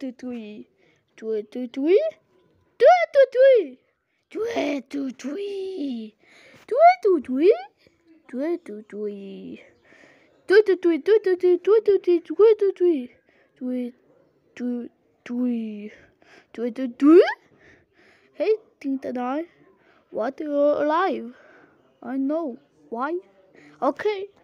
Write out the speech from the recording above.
23. 23. 23. 23. 23. 23. 23. 23. 23. 23. Hey, think that I. What you're alive? I know. Why? Okay.